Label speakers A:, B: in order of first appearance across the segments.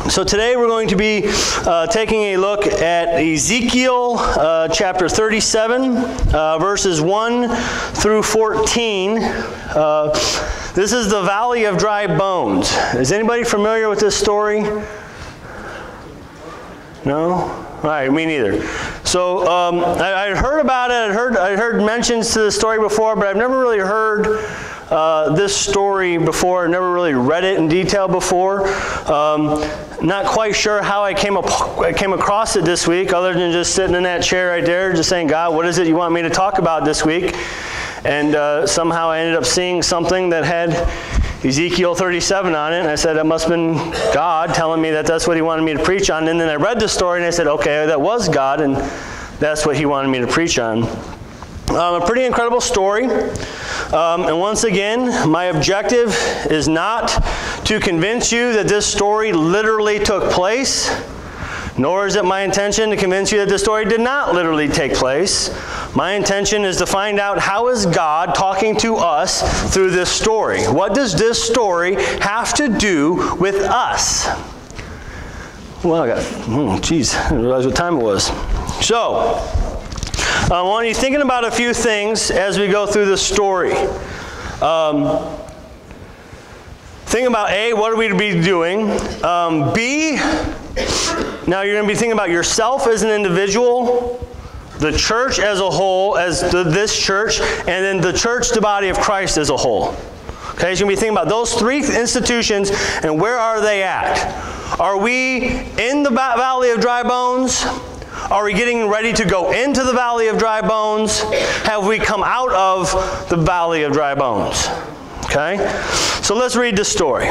A: So today we're going to be taking a look at Ezekiel chapter 37, verses 1 through 14. This is the Valley of Dry Bones. Is anybody familiar with this story? No? All right, me neither. So I heard about it. I heard mentions to the story before, but I've never really heard this story before. I never really read it in detail before. Not quite sure how I came across it this week, other than just sitting in that chair right there, just saying, God, what is it you want me to talk about this week? And somehow I ended up seeing something that had Ezekiel 37 on it, and I said, that must have been God telling me that that's what he wanted me to preach on. And then I read the story, and I said, okay, that was God, and that's what he wanted me to preach on. A pretty incredible story. And once again, my objective is not to convince you that this story literally took place, nor is it my intention to convince you that this story did not literally take place. My intention is to find out, how is God talking to us through this story? What does this story have to do with us? Well, I didn't realize what time it was. So, I want you thinking about a few things as we go through the story. Think about A, what are we to be doing? B, now you're going to be thinking about yourself as an individual, the church as a whole, as this church, and then the church, the body of Christ as a whole. Okay, so you're going to be thinking about those three institutions and where are they at? Are we in the Valley of Dry Bones? Are we getting ready to go into the Valley of Dry Bones? Have we come out of the Valley of Dry Bones? Okay? So let's read this story.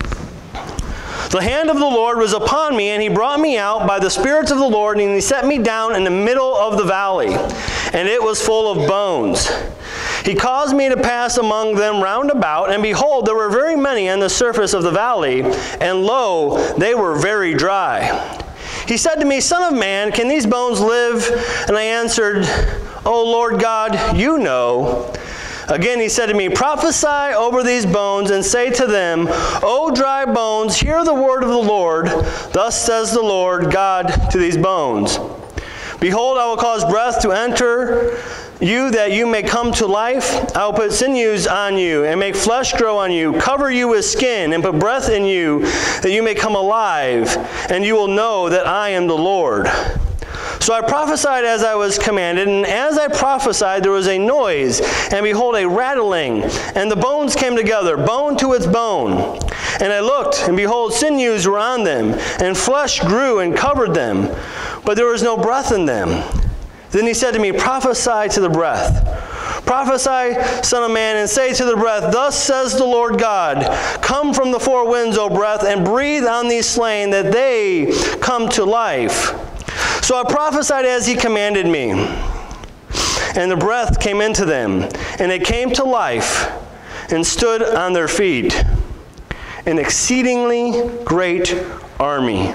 A: The hand of the Lord was upon me, and he brought me out by the Spirit of the Lord, and he set me down in the middle of the valley, and it was full of bones. He caused me to pass among them round about, and behold, there were very many on the surface of the valley, and lo, they were very dry. He said to me, Son of man, can these bones live? And I answered, O Lord God, you know. Again he said to me, Prophesy over these bones, and say to them, O dry bones, hear the word of the Lord. Thus says the Lord God to these bones. Behold, I will cause breath to enter you, that you may come to life. I will put sinews on you, and make flesh grow on you, cover you with skin, and put breath in you, that you may come alive, and you will know that I am the Lord. So I prophesied as I was commanded, and as I prophesied there was a noise, and behold, a rattling, and the bones came together, bone to its bone. And I looked, and behold, sinews were on them, and flesh grew and covered them, but there was no breath in them. Then he said to me, Prophesy to the breath. Prophesy, Son of man, and say to the breath, Thus says the Lord God, Come from the four winds, O breath, and breathe on these slain, that they come to life. So I prophesied as he commanded me, and the breath came into them, and they came to life, and stood on their feet, an exceedingly great army.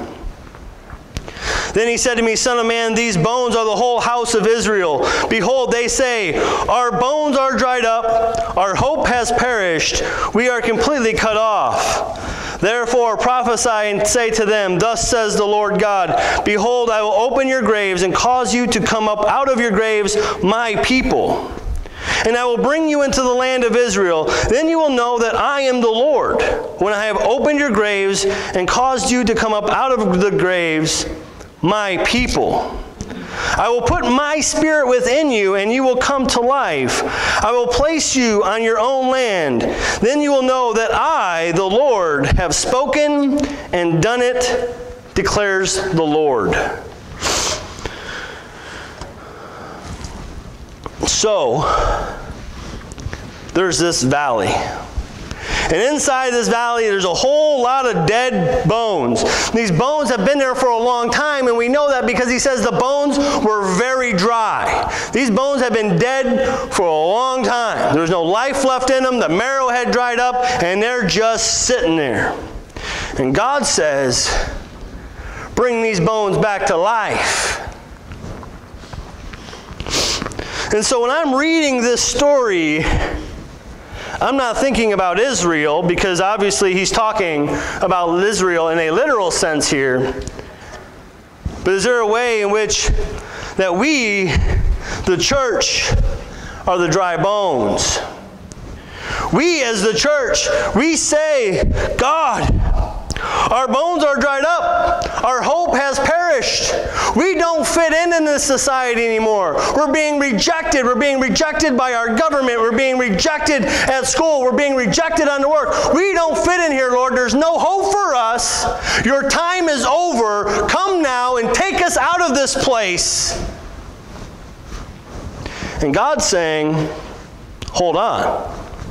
A: Then he said to me, Son of man, these bones are the whole house of Israel. Behold, they say, Our bones are dried up, our hope has perished, we are completely cut off. Therefore prophesy and say to them, Thus says the Lord God, Behold, I will open your graves and cause you to come up out of your graves, my people. And I will bring you into the land of Israel. Then you will know that I am the Lord, when I have opened your graves and caused you to come up out of the graves, my people. I will put my spirit within you, and you will come to life. I will place you on your own land. Then you will know that I, the Lord, have spoken and done it, declares the Lord. So, there's this valley. And inside this valley, there's a whole lot of dead bones. These bones have been there for a long time, and we know that because he says the bones were very dry. These bones have been dead for a long time. There's no life left in them. The marrow had dried up, and they're just sitting there. And God says, bring these bones back to life. And so when I'm reading this story, I'm not thinking about Israel, because obviously he's talking about Israel in a literal sense here. But is there a way in which that we, the church, are the dry bones? We as the church, we say, God, our bones are dried up. Our hope has perished. We don't fit in this society anymore. We're being rejected. We're being rejected by our government. We're being rejected at school. We're being rejected on the work. We don't fit in here, Lord. There's no hope for us. Your time is over. Come now and take us out of this place. And God's saying, hold on.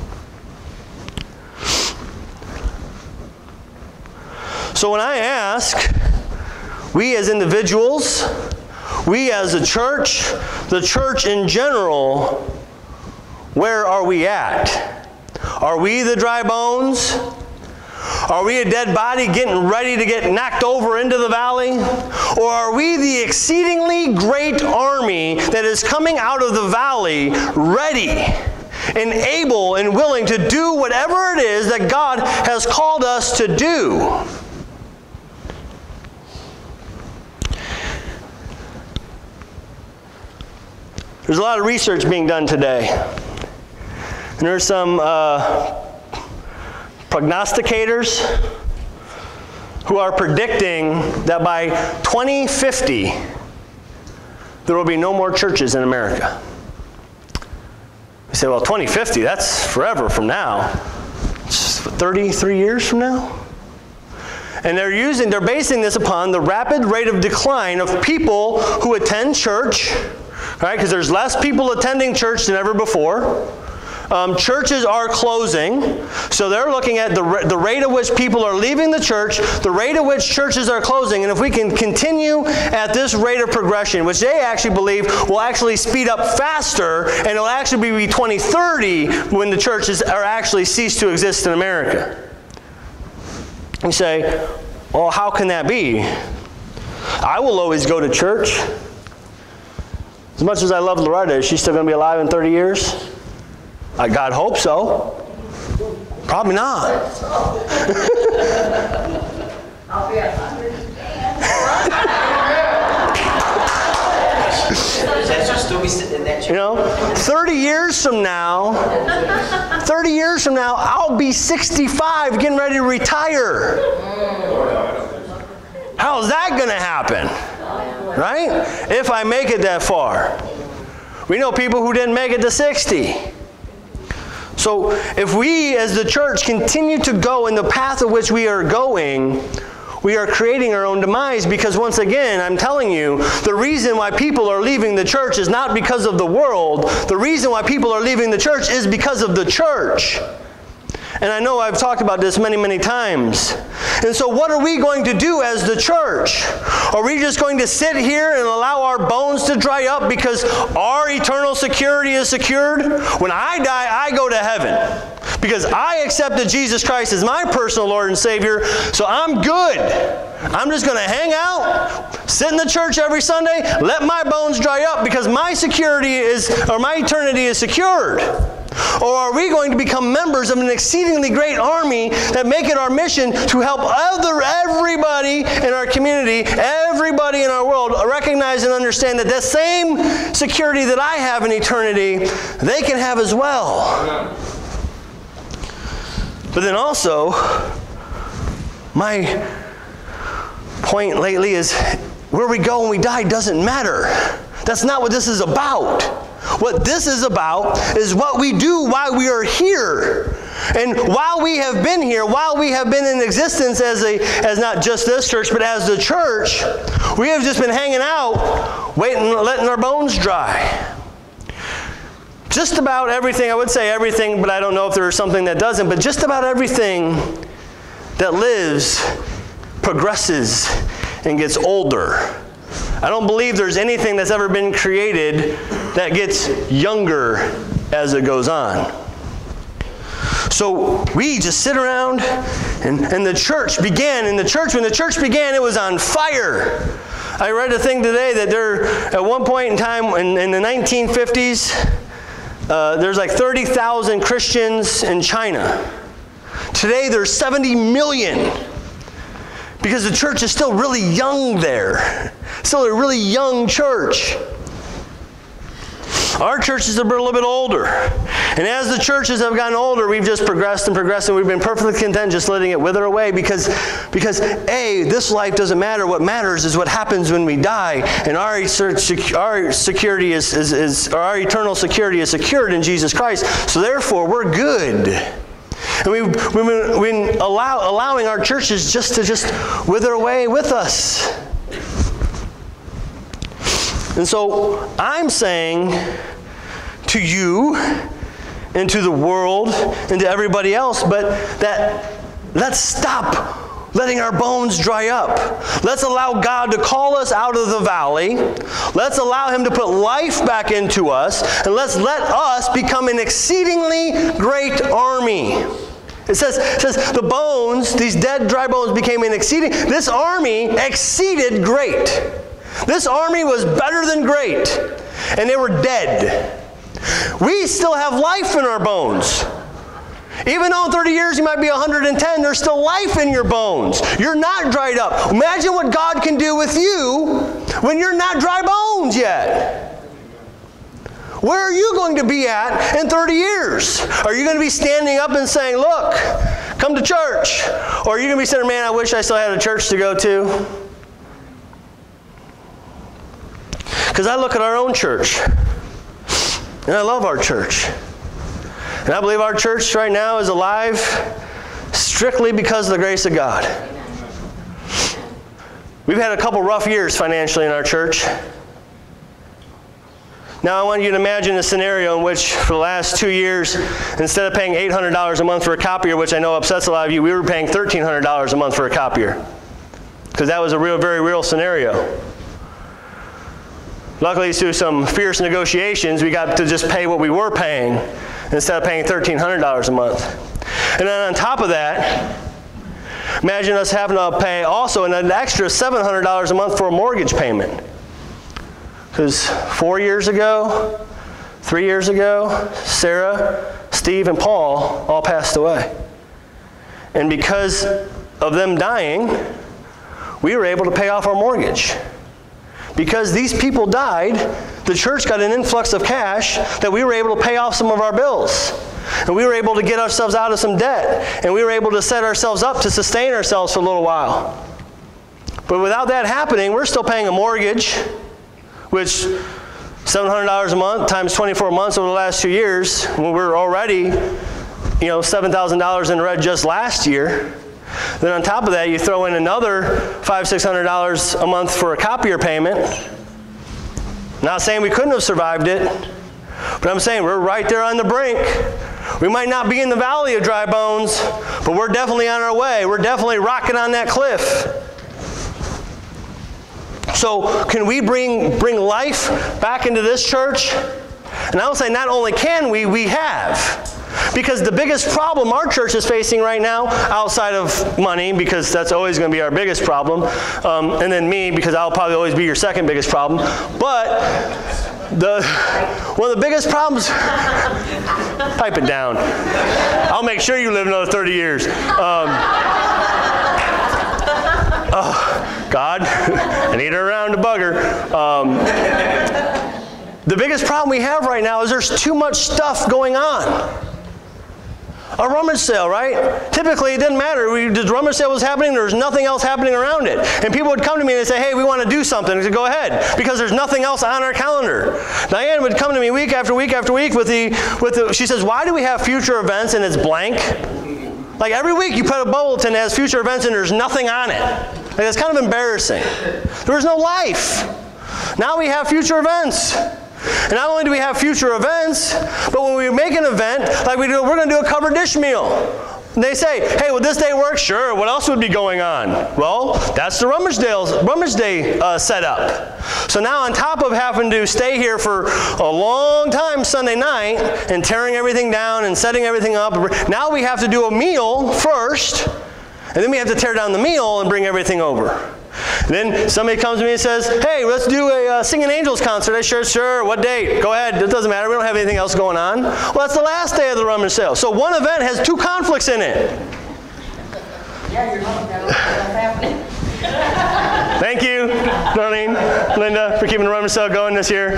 A: So when I ask, we as individuals, we as a church, the church in general, where are we at? Are we the dry bones? Are we a dead body getting ready to get knocked over into the valley? Or are we the exceedingly great army that is coming out of the valley ready and able and willing to do whatever it is that God has called us to do? There's a lot of research being done today. And there's some prognosticators who are predicting that by 2050, there will be no more churches in America. You say, well, 2050, that's forever from now. It's 33 years from now? And they're basing this upon the rapid rate of decline of people who attend church, right? Because there's less people attending church than ever before. Churches are closing, so they're looking at the rate at which people are leaving the church, the rate at which churches are closing, and if we can continue at this rate of progression, which they actually believe will actually speed up faster, and it'll actually be 2030 when the churches are actually cease to exist in America. You say, well, how can that be? I will always go to church. As much as I love Loretta, is she still going to be alive in 30 years? God hope so. Probably not.
B: I'll be 100. Still be sitting in that chair.
A: You know, 30 years from now, I'll be 65 getting ready to retire. How is that going to happen? Right? If I make it that far. We know people who didn't make it to 60. So if we as the church continue to go in the path of which we are going, we are creating our own demise, because once again, I'm telling you, the reason why people are leaving the church is not because of the world. The reason why people are leaving the church is because of the church. And I know I've talked about this many, many times. And so what are we going to do as the church? Are we just going to sit here and allow our bones to dry up because our eternal security is secured? When I die, I go to heaven because I accepted Jesus Christ as my personal Lord and Savior, so I'm good. I'm just going to hang out, sit in the church every Sunday, let my bones dry up because my security is, or my eternity is secured. Or are we going to become members of an exceedingly great army that make it our mission to help everybody in our community, everybody in our world, recognize and understand that that same security that I have in eternity, they can have as well. But then also, my point lately is where we go when we die doesn't matter. That's not what this is about. What this is about is what we do while we are here. And while we have been here, while we have been in existence as not just this church, but as the church, we have just been hanging out, waiting, letting our bones dry. Just about everything, I would say everything, but I don't know if there is something that doesn't, but just about everything that lives progresses and gets older. I don't believe there's anything that's ever been created that gets younger as it goes on. So we just sit around, and the church began. And when the church began, it was on fire. I read a thing today that at one point in time in the 1950s, there's like 30,000 Christians in China. Today there's 70 million because the church is still really young there. Still a really young church. Our church is a little bit older. And as the churches have gotten older, we've just progressed and progressed, and we've been perfectly content just letting it wither away because A, this life doesn't matter. What matters is what happens when we die, and our security our eternal security is secured in Jesus Christ. So therefore, we're good. And we've been allowing our churches just to wither away with us. And so I'm saying to you and to the world and to everybody else, but that let's stop letting our bones dry up. Let's allow God to call us out of the valley. Let's allow Him to put life back into us, and let's let us become an exceedingly great army. It says the bones, these dead, dry bones became this army exceeded great. This army was better than great, and they were dead. We still have life in our bones. Even though in 30 years you might be 110, there's still life in your bones. You're not dried up. Imagine what God can do with you when you're not dry bones yet. Where are you going to be at in 30 years? Are you going to be standing up and saying, look, come to church? Or are you going to be saying, man, I wish I still had a church to go to? Because I look at our own church, and I love our church. And I believe our church right now is alive strictly because of the grace of God. We've had a couple rough years financially in our church. Now I want you to imagine a scenario in which for the last 2 years, instead of paying $800 a month for a copier, which I know upsets a lot of you, we were paying $1,300 a month for a copier. Because that was a very real scenario. Luckily, through some fierce negotiations, we got to just pay what we were paying instead of paying $1,300 a month. And then on top of that, imagine us having to pay also an extra $700 a month for a mortgage payment. Because 4 years ago, 3 years ago, Sarah, Steve, and Paul all passed away. And because of them dying, we were able to pay off our mortgage. Because these people died, the church got an influx of cash that we were able to pay off some of our bills. And we were able to get ourselves out of some debt. And we were able to set ourselves up to sustain ourselves for a little while. But without that happening, we're still paying a mortgage, which $700 a month times 24 months over the last 2 years, when we're already, $7,000 in the red just last year. Then on top of that, you throw in another $500-600 a month for a copier payment. Not saying we couldn't have survived it, but I'm saying we're right there on the brink. We might not be in the valley of dry bones, but we're definitely on our way. We're definitely rocking on that cliff. So can we bring life back into this church? And I will say not only can we have. Because the biggest problem our church is facing right now, outside of money, because that's always going to be our biggest problem, and then me, because I'll probably always be your second biggest problem. But one of the biggest problems, pipe it down. I'll make sure you live another 30 years. Oh, God, I need her around to bugger. The biggest problem we have right now is there's too much stuff going on. A rummage sale, right? Typically, it didn't matter. The rummage sale was happening, there was nothing else happening around it. And people would come to me and they'd say, hey, we want to do something. I said, go ahead, because there's nothing else on our calendar. Diane would come to me week after week after week she says, why do we have future events and it's blank? Like every week you put a bulletin that has future events and there's nothing on it. Like that's kind of embarrassing. There was no life. Now we have future events. And not only do we have future events, but when we make an event, like we do, we're going to do a covered dish meal. And they say, hey, would this day work? Sure. What else would be going on? Well, that's the Rummage Day setup. So now on top of having to stay here for a long time Sunday night and tearing everything down and setting everything up, now we have to do a meal first, and then we have to tear down the meal and bring everything over. Then somebody comes to me and says, hey, let's do a Singing Angels concert. I said, sure, what date? Go ahead, it doesn't matter, we don't have anything else going on. Well, that's the last day of the rummage sale. So one event has 2 conflicts in it.
B: Yeah, you're not happening.
A: Thank you, Darlene, Linda, for keeping the rummage sale going this year.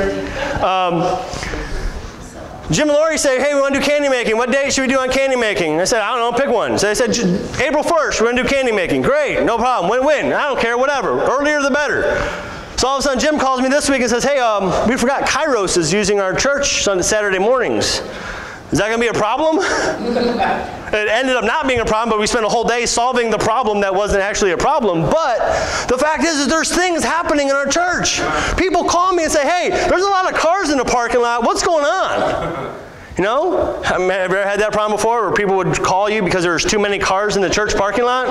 A: Jim and Lori say, hey, we want to do candy making. What date should we do on candy making? I said, I don't know, pick one. So they said, April 1st, we're going to do candy making. Great, no problem. When? I don't care, whatever. Earlier the better. So all of a sudden, Jim calls me this week and says, hey, we forgot Kairos is using our church Saturday mornings. Is that going to be a problem? It ended up not being a problem, but we spent a whole day solving the problem that wasn't actually a problem. But the fact is there's things happening in our church. People call me and say, hey, there's a lot of cars in the parking lot. What's going on? You know? Have you ever had that problem before where people would call you because there's too many cars in the church parking lot?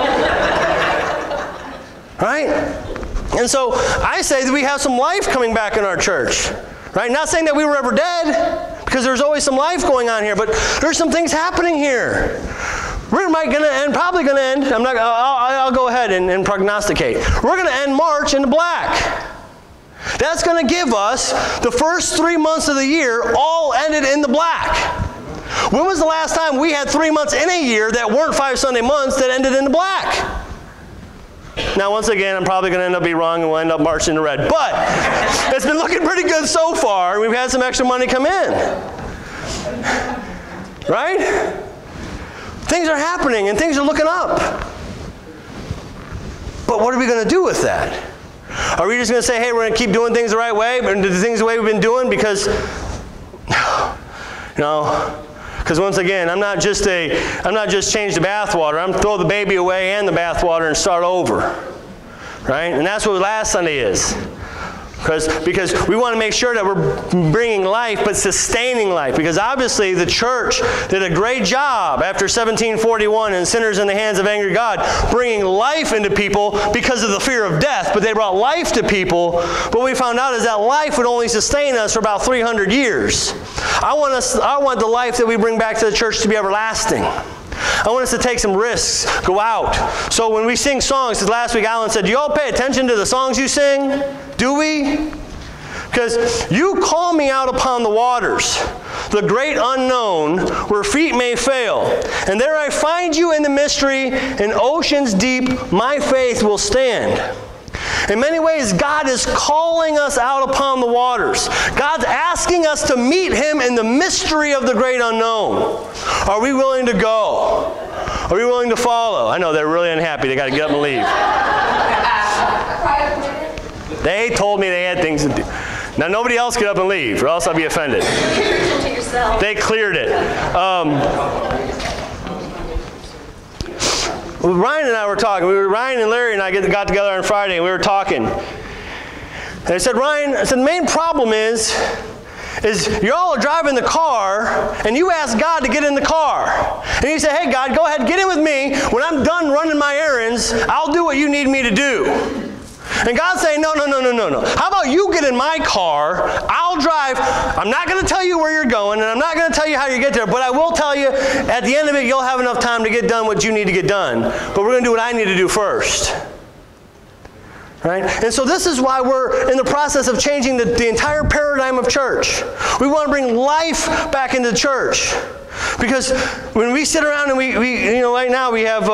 A: Right? And so I say that we have some life coming back in our church. Right? Not saying that we were ever dead, because there's always some life going on here, but there's some things happening here. We're probably going to end, I'll go ahead and prognosticate. We're going to end March in the black. That's going to give us the first 3 months of the year all ended in the black. When was the last time we had 3 months in a year that weren't 5 Sunday months that ended in the black? Now, once again, I'm probably going to end up being wrong and we'll end up marching in red. But it's been looking pretty good so far. We've had some extra money come in. Right? Things are happening and things are looking up. But what are we going to do with that? Are we just going to say, hey, we're going to keep doing things the right way and do things the way we've been doing? Because, because once again, I'm not just change the bathwater. I'm throw the baby away and the bathwater and start over. Right? And that's what last Sunday is. Because we want to make sure that we're bringing life, but sustaining life. Because obviously the church did a great job after 1741 and sinners in the hands of angry God, bringing life into people because of the fear of death. But they brought life to people. But what we found out is that life would only sustain us for about 300 years. I want the life that we bring back to the church to be everlasting. I want us to take some risks, go out. So when we sing songs, last week Alan said, do you all pay attention to the songs you sing? Do we? Because you call me out upon the waters, the great unknown, where feet may fail. And there I find you in the mystery, in oceans deep, my faith will stand. In many ways, God is calling us out upon the waters. God's asking us to meet Him in the mystery of the great unknown. Are we willing to go? Are we willing to follow? I know they're really unhappy. They got to get up and leave. They told me they had things to do. Now, nobody else get up and leave, or else I'll be offended. They cleared it. Ryan and I were talking. Ryan and Larry and I got together on Friday, and we were talking. And I said, Ryan, the main problem is you all are driving the car, and you ask God to get in the car. And you say, hey, God, go ahead, get in with me. When I'm done running my errands, I'll do what you need me to do. And God's saying, no. How about you get in my car, I'll drive. I'm not going to tell you where you're going, and I'm not going to tell you how you get there, but I will tell you, at the end of it, you'll have enough time to get done what you need to get done. But we're going to do what I need to do first. Right? And so this is why we're in the process of changing the entire paradigm of church. We want to bring life back into the church. Because when we sit around and we right now we have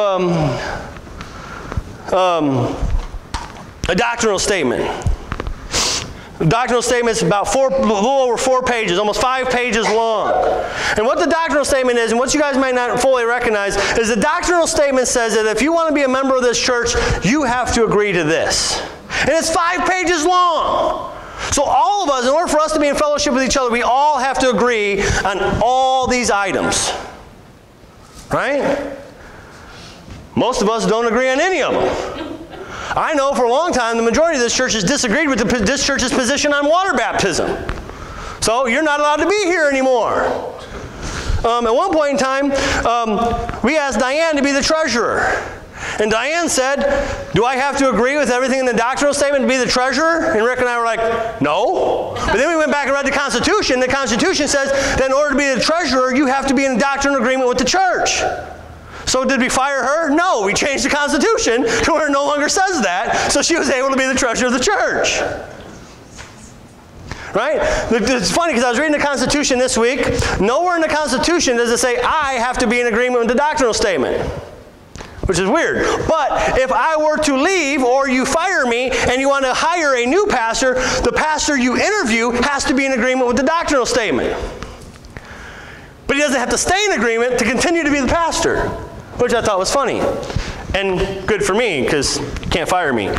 A: a doctrinal statement. The doctrinal statement is about a little over 4 pages, almost 5 pages long. And what the doctrinal statement is, and what you guys might not fully recognize, is the doctrinal statement says that if you want to be a member of this church, you have to agree to this. And it's 5 pages long. So all of us, in order for us to be in fellowship with each other, we all have to agree on all these items. Right? Most of us don't agree on any of them. I know for a long time the majority of this church has disagreed with this church's position on water baptism. So you're not allowed to be here anymore. At one point in time, we asked Diane to be the treasurer. And Diane said, do I have to agree with everything in the doctrinal statement to be the treasurer? And Rick and I were like, no. But then we went back and read the Constitution. The Constitution says that in order to be the treasurer, you have to be in doctrinal agreement with the church. So did we fire her? No, we changed the Constitution to where it no longer says that, so she was able to be the treasurer of the church. Right? It's funny because I was reading the Constitution this week. Nowhere in the Constitution does it say I have to be in agreement with the doctrinal statement, which is weird. But if I were to leave or you fire me and you want to hire a new pastor, the pastor you interview has to be in agreement with the doctrinal statement. But he doesn't have to stay in agreement to continue to be the pastor, which I thought was funny. And good for me, because you can't fire me.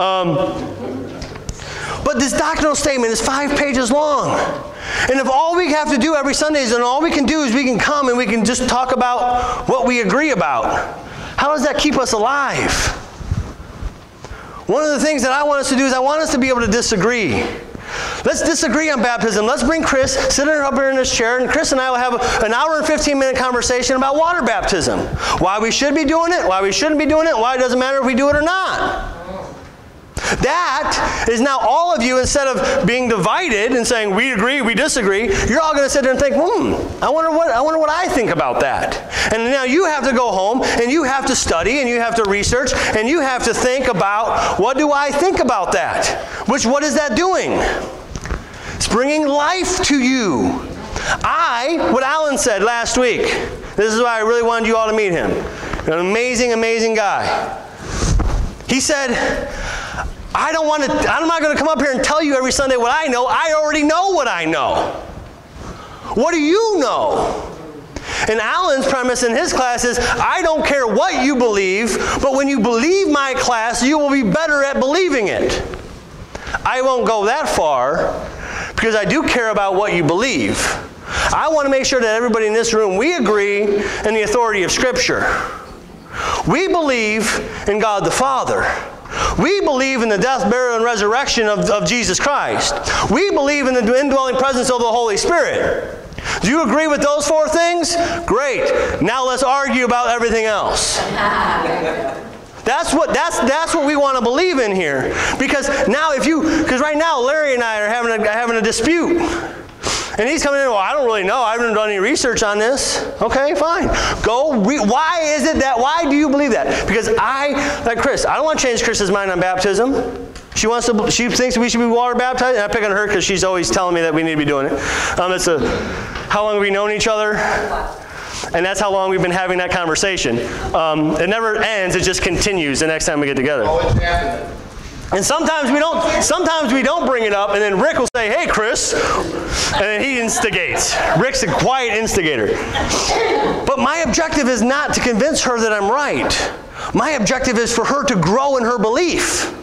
A: But this doctrinal statement is 5 pages long. And if all we have to do every Sunday is, and all we can do is we can come and we can just talk about what we agree about, how does that keep us alive? One of the things that I want us to do is I want us to be able to disagree. Let's disagree on baptism. Let's bring Chris, sit up here in this chair, and Chris and I will have an hour and 15-minute conversation about water baptism. Why we should be doing it, why we shouldn't be doing it, why it doesn't matter if we do it or not. That is now all of you, instead of being divided and saying we agree, we disagree, you're all going to sit there and think, I wonder what I think about that. And now you have to go home and you have to study and you have to research and you have to think about, what do I think about that? What is that doing? It's bringing life to you. What Alan said last week, this is why I really wanted you all to meet him. An amazing, amazing guy. He said, I'm not going to come up here and tell you every Sunday what I know. I already know what I know. What do you know? And Alan's premise in his class is, I don't care what you believe, but when you believe my class, you will be better at believing it. I won't go that far because I do care about what you believe. I want to make sure that everybody in this room, we agree in the authority of Scripture. We believe in God the Father. We believe in the death, burial, and resurrection of Jesus Christ. We believe in the indwelling presence of the Holy Spirit. Do you agree with those 4 things? Great. Now let's argue about everything else. That's what we want to believe in here. Because right now Larry and I are having a dispute. And he's coming in, well, I don't really know. I haven't done any research on this. Okay, fine. Why do you believe that? Because like Chris, I don't want to change Chris's mind on baptism. She thinks we should be water baptized, and I pick on her because she's always telling me that we need to be doing it. How long have we known each other? And that's how long we've been having that conversation. It never ends, it just continues the next time we get together.
C: Oh, it's happening.
A: And sometimes we don't bring it up, and then Rick will say, hey, Chris, and then he instigates. Rick's a quiet instigator. But my objective is not to convince her that I'm right. My objective is for her to grow in her belief.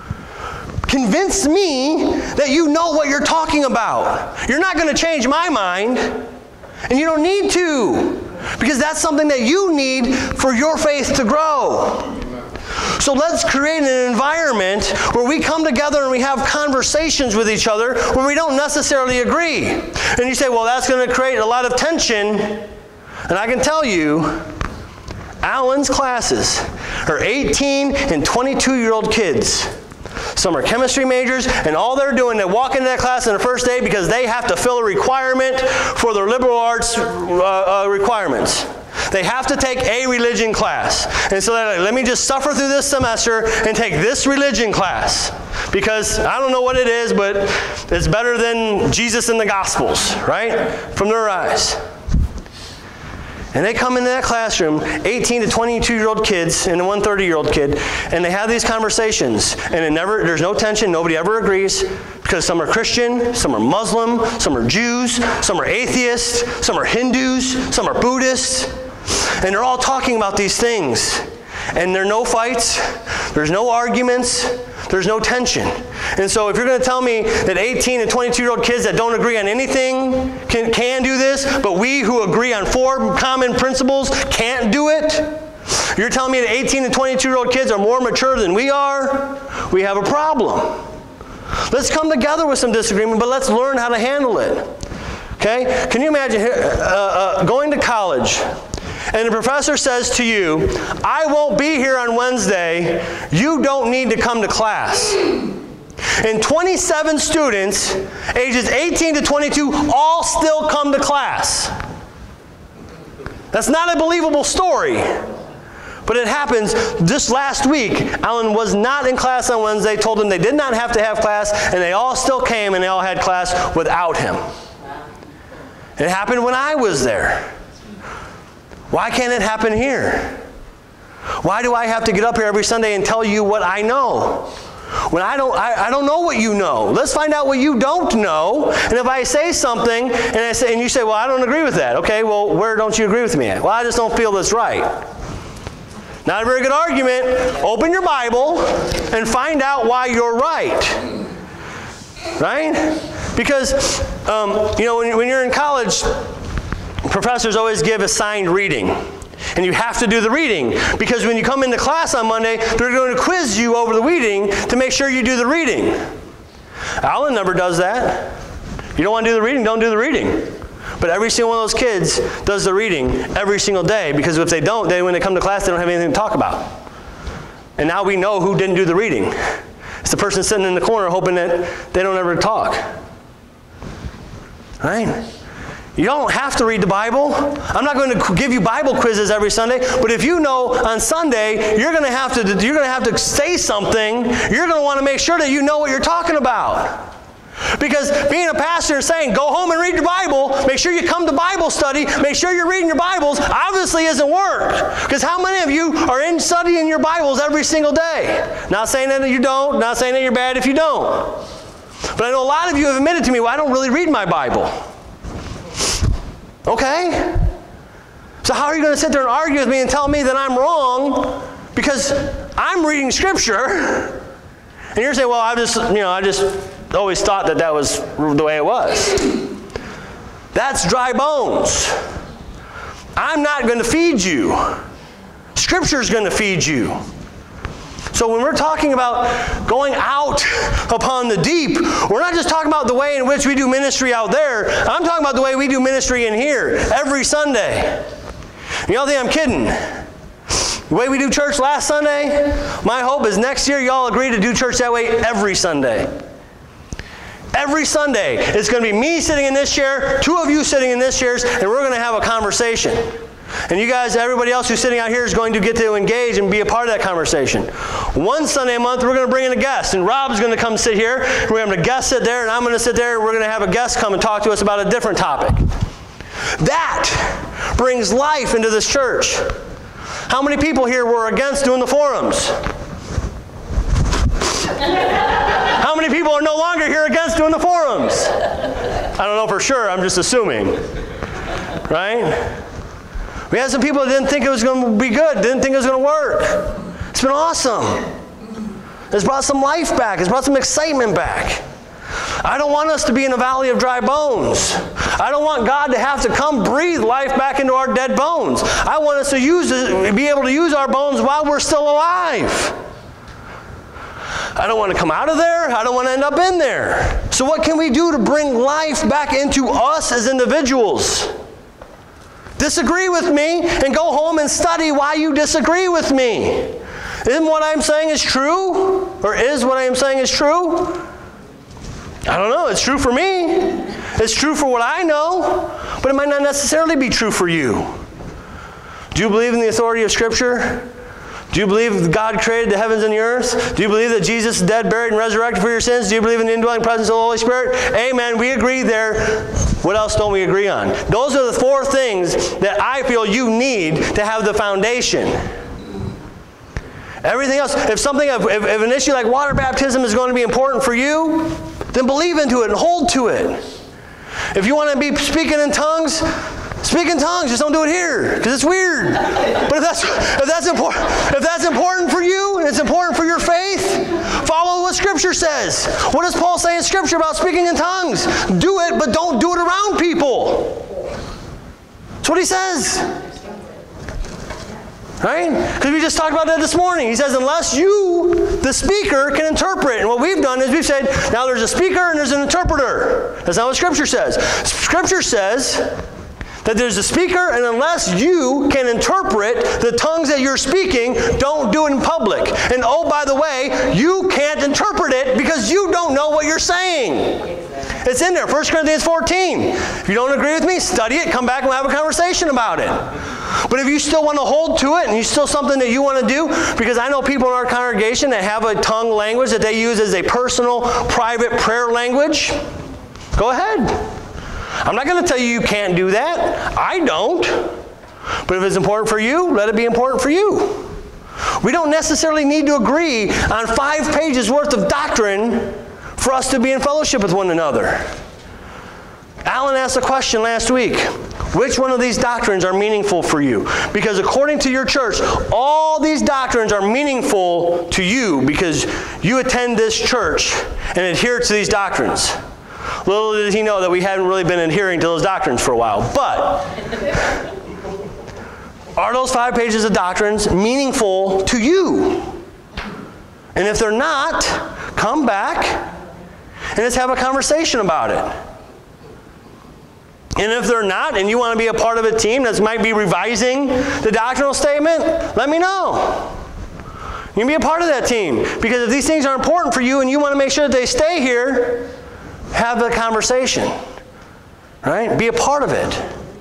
A: Convince me that you know what you're talking about. You're not going to change my mind, and you don't need to, because that's something that you need for your faith to grow. So let's create an environment where we come together and we have conversations with each other where we don't necessarily agree. And you say, well, that's going to create a lot of tension. And I can tell you, Alan's classes are 18 and 22-year-old kids. Some are chemistry majors, and all they're doing, they walk into that class on the first day because they have to fill a requirement for their liberal arts requirements. They have to take a religion class. And so they're like, let me just suffer through this semester and take this religion class. Because I don't know what it is, but it's better than Jesus in the Gospels, right? From their eyes. And they come into that classroom, 18 to 22-year-old kids and a 130-year-old kid, and they have these conversations. And there's no tension, nobody ever agrees, because some are Christian, some are Muslim, some are Jews, some are atheists, some are Hindus, some are Buddhists. And they're all talking about these things. And there are no fights, there's no arguments, there's no tension. And so if you're going to tell me that 18 and 22-year-old kids that don't agree on anything can do this, but we who agree on 4 common principles can't do it, you're telling me that 18 and 22-year-old kids are more mature than we are, we have a problem. Let's come together with some disagreement, but let's learn how to handle it. Okay? Can you imagine going to college, and the professor says to you, I won't be here on Wednesday, you don't need to come to class. And 27 students, ages 18 to 22, all still come to class. That's not a believable story. But it happens just last week. Alan was not in class on Wednesday, told them they did not have to have class, and they all still came and they all had class without him. It happened when I was there. Why can't it happen here? Why do I have to get up here every Sunday and tell you what I know? When I don't know what you know. Let's find out what you don't know. And if I say something and you say, well, I don't agree with that. Okay, well, where don't you agree with me at? Well, I just don't feel that's right. Not a very good argument. Open your Bible and find out why you're right. Right? Because, when you're in college, professors always give assigned reading. And you have to do the reading. Because when you come into class on Monday, they're going to quiz you over the reading to make sure you do the reading. Alan never does that. You don't want to do the reading, don't do the reading. But every single one of those kids does the reading every single day, because if they don't, when they come to class, they don't have anything to talk about. And now we know who didn't do the reading. It's the person sitting in the corner hoping that they don't ever talk. Right? You don't have to read the Bible. I'm not going to give you Bible quizzes every Sunday, but if you know on Sunday you're going to have to say something, you're going to want to make sure that you know what you're talking about. Because being a pastor and saying, go home and read the Bible, make sure you come to Bible study, make sure you're reading your Bibles, obviously isn't work. Because how many of you are in studying your Bibles every single day? Not saying that you don't, not saying that you're bad if you don't. But I know a lot of you have admitted to me, well, I don't really read my Bible. Okay? So how are you going to sit there and argue with me and tell me that I'm wrong because I'm reading Scripture? And you're saying, well, I just always thought that was the way it was. That's dry bones. I'm not going to feed you. Scripture's going to feed you. So when we're talking about going out upon the deep, we're not just talking about the way in which we do ministry out there. I'm talking about the way we do ministry in here every Sunday. You don't think I'm kidding? The way we do church last Sunday, my hope is next year y'all agree to do church that way every Sunday. Every Sunday, it's going to be me sitting in this chair, two of you sitting in this chairs, and we're going to have a conversation. And you guys, everybody else who's sitting out here is going to get to engage and be a part of that conversation. One Sunday a month, we're going to bring in a guest. And Rob's going to come sit here. We're going to have a guest sit there, and I'm going to sit there, and we're going to have a guest come and talk to us about a different topic. That brings life into this church. How many people here were against doing the forums? How many people are no longer here against doing the forums? I don't know for sure. I'm just assuming. Right? We had some people that didn't think it was going to be good, didn't think it was going to work. It's been awesome. It's brought some life back. It's brought some excitement back. I don't want us to be in a valley of dry bones. I don't want God to have to come breathe life back into our dead bones. I want us to be able to use our bones while we're still alive. I don't want to come out of there. I don't want to end up in there. So what can we do to bring life back into us as individuals? Disagree with me and go home and study why you disagree with me. Isn't what I'm saying is true? Or is what I am saying is true? I don't know. It's true for me. It's true for what I know. But it might not necessarily be true for you. Do you believe in the authority of Scripture? Do you believe that God created the heavens and the earth? Do you believe that Jesus is dead, buried, and resurrected for your sins? Do you believe in the indwelling presence of the Holy Spirit? Amen. We agree there. What else don't we agree on? Those are the four things that I feel you need to have the foundation. Everything else, if an issue like water baptism is going to be important for you, then believe into it and hold to it. If you want to be speaking in tongues, speak in tongues. Just don't do it here because it's weird. But if that's important for you and it's important for your faith, follow what Scripture says. What does Paul say in Scripture about speaking in tongues? Do it, but don't do it around people. That's what he says. Right? Because we just talked about that this morning. He says, unless you, the speaker, can interpret. And what we've done is we've said, now there's a speaker and there's an interpreter. That's not what Scripture says. Scripture says that there's a speaker, and unless you can interpret the tongues that you're speaking, don't do it in public. And oh, by the way, you can't interpret it because you don't know what you're saying. It's in there, 1 Corinthians 14. If you don't agree with me, study it, come back and we'll have a conversation about it. But if you still want to hold to it and you still something that you want to do, because I know people in our congregation that have a tongue language that they use as a personal, private prayer language, go ahead. I'm not going to tell you you can't do that. I don't. But if it's important for you, let it be important for you. We don't necessarily need to agree on 5 pages worth of doctrine for us to be in fellowship with one another. Alan asked a question last week. Which one of these doctrines are meaningful for you? Because according to your church, all these doctrines are meaningful to you because you attend this church and adhere to these doctrines. Little did he know that we hadn't really been adhering to those doctrines for a while. But are those 5 pages of doctrines meaningful to you? And if they're not, come back and let's have a conversation about it. And if they're not, and you want to be a part of a team that might be revising the doctrinal statement, let me know. You can be a part of that team. Because if these things are important for you and you want to make sure that they stay here, have the conversation. Right? Be a part of it.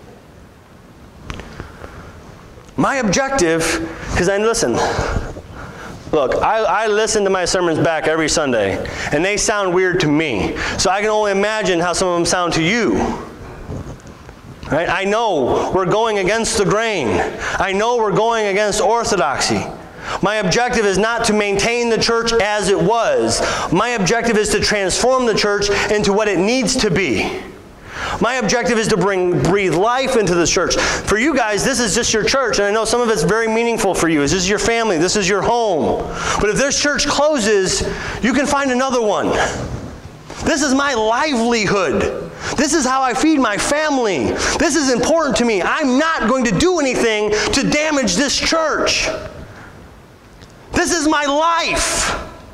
A: My objective, because look, I listen to my sermons back every Sunday, and they sound weird to me. So I can only imagine how some of them sound to you. Right? I know we're going against the grain. I know we're going against orthodoxy. My objective is not to maintain the church as it was. My objective is to transform the church into what it needs to be. My objective is to breathe life into the church. For you guys, this is just your church, and I know some of it's very meaningful for you. This is your family. This is your home. But if this church closes, you can find another one. This is my livelihood. This is how I feed my family. This is important to me. I'm not going to do anything to damage this church. This is my life.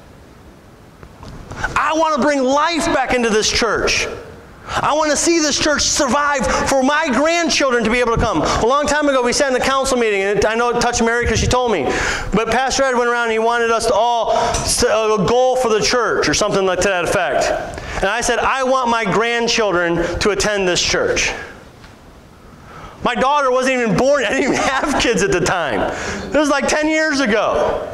A: I want to bring life back into this church. I want to see this church survive for my grandchildren to be able to come. A long time ago, we sat in the council meeting, and I know it touched Mary because she told me. But Pastor Ed went around and he wanted us to all set a goal for the church or something like to that effect. And I said, I want my grandchildren to attend this church. My daughter wasn't even born. I didn't even have kids at the time. It was like 10 years ago.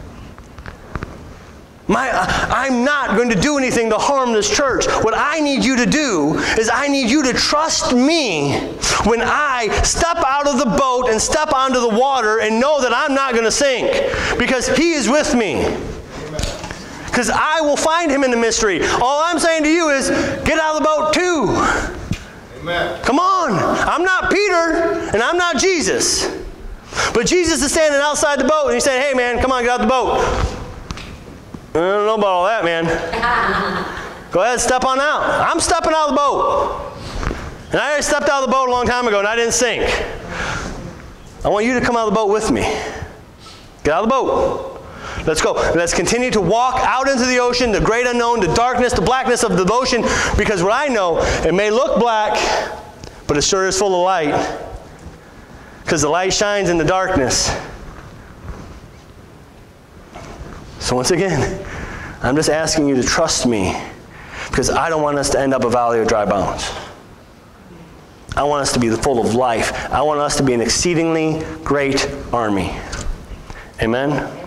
A: I'm not going to do anything to harm this church. What I need you to do is I need you to trust me when I step out of the boat and step onto the water and know that I'm not going to sink because He is with me. Because I will find Him in the mystery. All I'm saying to you is get out of the boat too. Amen. Come on. I'm not Peter and I'm not Jesus. But Jesus is standing outside the boat and He's saying, hey man, come on, get out the boat. I don't know about all that, man. Go ahead, step on out. I'm stepping out of the boat. And I already stepped out of the boat a long time ago and I didn't sink. I want you to come out of the boat with me. Get out of the boat. Let's go. Let's continue to walk out into the ocean, the great unknown, the darkness, the blackness of the ocean, because what I know, it may look black, but it sure is full of light. Because the light shines in the darkness. So once again, I'm just asking you to trust me because I don't want us to end up a valley of dry bones. I want us to be full of life. I want us to be an exceedingly great army. Amen?